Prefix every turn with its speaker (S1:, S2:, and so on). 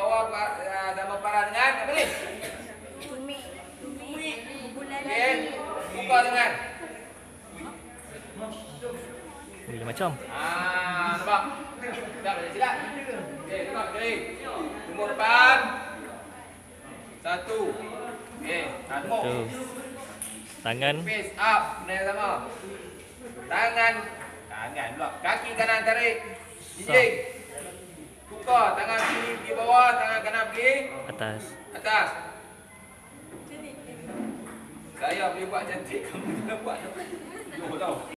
S1: bawah nama para dengan apa ni?
S2: Cumi.
S1: Okey. Buka dengan.
S3: Boleh macam.
S1: Nampak. Dah boleh silat. Okey, tengok kiri. Tunggu depan. 1. Okey, tengok.
S3: Tu. Tangan.
S1: Face up, benda yang sama. Tangan pula. Kaki kanan tarik. Jinjing. Tukar tangan kiri pergi bawah, tangan kanan pergi
S3: Atas.
S1: atas. Saya boleh buat cantik, kamu jangan buat. Jom tau.